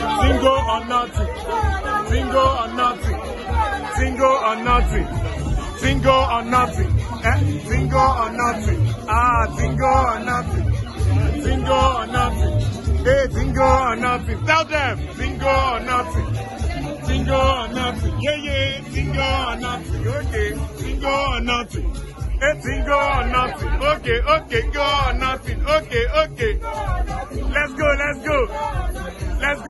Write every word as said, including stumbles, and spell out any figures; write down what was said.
Single or nothing. Single or nothing. Single or nothing. Single or nothing. Eh? Single or nothing. Ah, single or nothing. Single or nothing. Hey, single or nothing. Tell them. Single or nothing. Single or nothing. Yeah, yeah. Single or nothing. Okay. Single or nothing. Hey, single or nothing. Okay, okay. Go or nothing. Okay, okay. Let's go, let's go. Let's go.